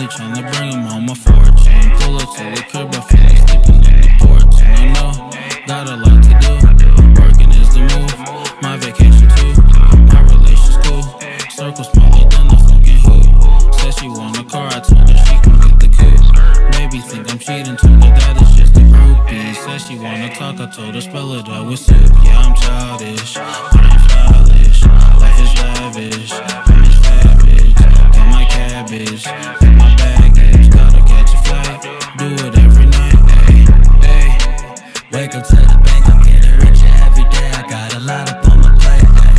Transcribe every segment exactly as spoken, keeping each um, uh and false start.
Really tryna bring him home a fortune. Pull up to the crib, I feel like sleeping on the porch. And I know, got a lot to do. Working is the move, my vacation too. My relation's cool, circle smaller than the fucking hood. Said she want a car, I told her she can get the coupe. Baby think I'm cheating, told her that it's just a groupie. Said she wanna talk, I told her spell it out with soup. Yeah, I'm childish, but I'm stylish. Life is lavish, I'm a savage. Got my cabbage, with my baggage. Gotta catch a flight, do it every night. Ay, ay. Wake up to the bank, I'm getting richer every day. I got a lot up on my plate, ay.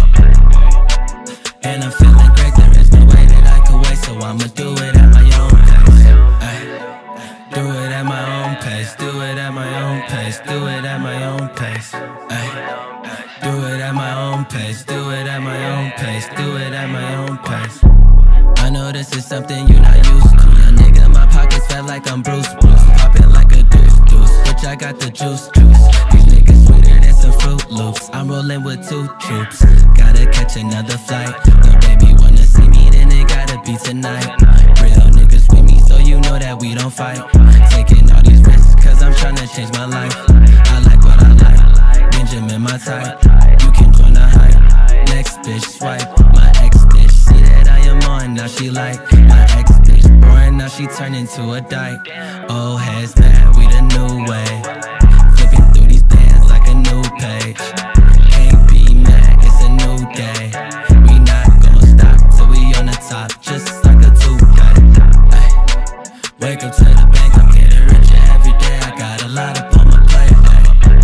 And I'm feeling great, there is no way that I could wait. So I'ma do it at my own pace, ay. Do it at my own pace, do it at my own pace, do it at my own pace, ay. Do it at my own pace, do it at my own pace, do it at my own pace. I know this is something you're not used to. Young nigga, my pockets felt like I'm Bruce Bruce. Poppin' like a deuce deuce, bitch, I got the juice juice. These niggas sweeter than some Fruit Loops. I'm rollin' with two troops, gotta catch another flight. The baby wanna see me, then it gotta be tonight. Real niggas with me, so you know that we don't fight. Taking all these risks, cause I'm tryna change my life. I like what I like, Benjamin my type. You can join the hype, next bitch swipe. My ex bitch, see that I am on, now she like. My ex bitch boring, now she turned into a dyke. Old heads mad, we the new way. Flipping through these bands like a new page. Can't be mad, it's a new day. We not gon' stop till we on the top, just like a toupee. Ay. Wake up to the bank, I'm getting richer every day. I got a lot up on my plate, ay.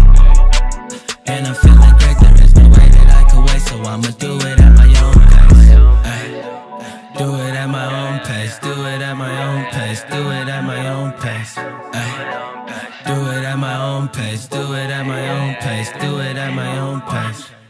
And I'm feeling great, there is no way that I could wait. So I'ma do it at my own pace, ay. Do it at my own pace, do it at my own pace, do it at my own pace, ay. Do it at my own pace, do it at my own pace, do it at my own pace.